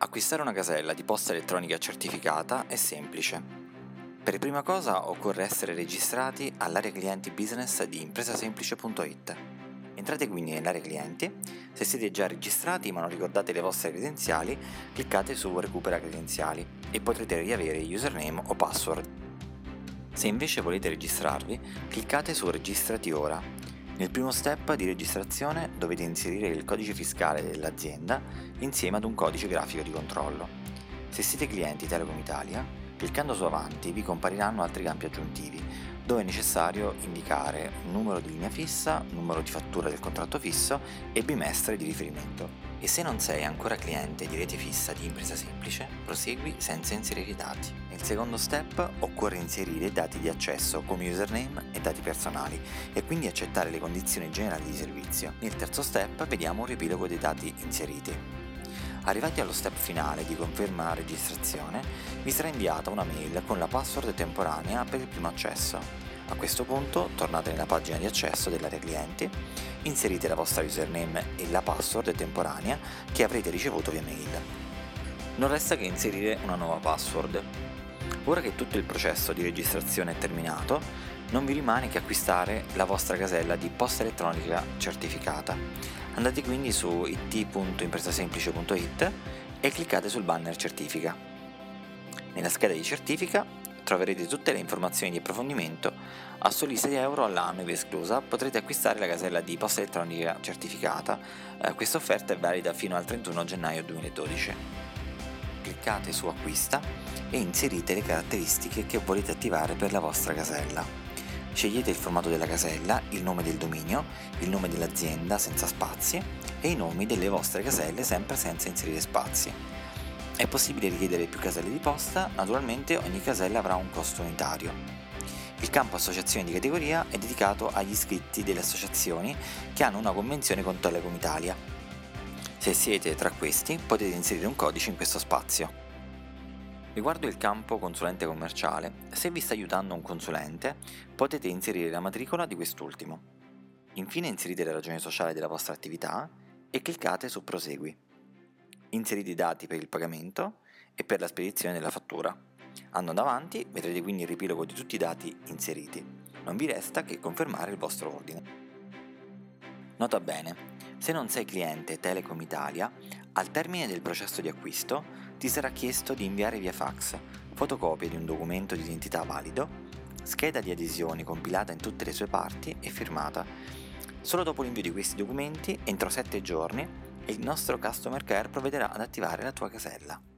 Acquistare una casella di posta elettronica certificata è semplice. Per prima cosa occorre essere registrati all'area clienti business di impresasemplice.it. Entrate quindi nell'area clienti, se siete già registrati ma non ricordate le vostre credenziali, cliccate su Recupera credenziali e potrete riavere username o password. Se invece volete registrarvi, cliccate su Registrati ora. Nel primo step di registrazione dovete inserire il codice fiscale dell'azienda insieme ad un codice grafico di controllo. Se siete clienti Telecom Italia, cliccando su Avanti vi compariranno altri campi aggiuntivi, dove è necessario indicare numero di linea fissa, numero di fattura del contratto fisso e bimestre di riferimento. E se non sei ancora cliente di rete fissa di Impresa Semplice, prosegui senza inserire i dati. Nel secondo step occorre inserire dati di accesso come username e dati personali e quindi accettare le condizioni generali di servizio. Nel terzo step vediamo un riepilogo dei dati inseriti. Arrivati allo step finale di conferma registrazione, vi sarà inviata una mail con la password temporanea per il primo accesso. A questo punto tornate nella pagina di accesso dell'area clienti, inserite la vostra username e la password temporanea che avrete ricevuto via mail. Non resta che inserire una nuova password. Ora che tutto il processo di registrazione è terminato, non vi rimane che acquistare la vostra casella di posta elettronica certificata. Andate quindi su it.impresasemplice.it e cliccate sul banner Certifica. Nella scheda di certifica troverete tutte le informazioni di approfondimento. A soli 6 euro all'anno, ivi esclusa, potrete acquistare la casella di posta elettronica certificata. Questa offerta è valida fino al 31 gennaio 2012. Cliccate su Acquista e inserite le caratteristiche che volete attivare per la vostra casella. Scegliete il formato della casella, il nome del dominio, il nome dell'azienda senza spazi e i nomi delle vostre caselle sempre senza inserire spazi. È possibile richiedere più caselle di posta, naturalmente ogni casella avrà un costo unitario. Il campo associazioni di categoria è dedicato agli iscritti delle associazioni che hanno una convenzione con Telecom Italia. Se siete tra questi potete inserire un codice in questo spazio. Riguardo il campo consulente commerciale, se vi sta aiutando un consulente potete inserire la matricola di quest'ultimo. Infine inserite la ragione sociale della vostra attività e cliccate su Prosegui. Inserite i dati per il pagamento e per la spedizione della fattura. Andando avanti vedrete quindi il riepilogo di tutti i dati inseriti. Non vi resta che confermare il vostro ordine. Nota bene, se non sei cliente Telecom Italia, al termine del processo di acquisto ti sarà chiesto di inviare via fax fotocopia di un documento di identità valido, scheda di adesioni compilata in tutte le sue parti e firmata. Solo dopo l'invio di questi documenti, entro 7 giorni, il nostro Customer Care provvederà ad attivare la tua casella.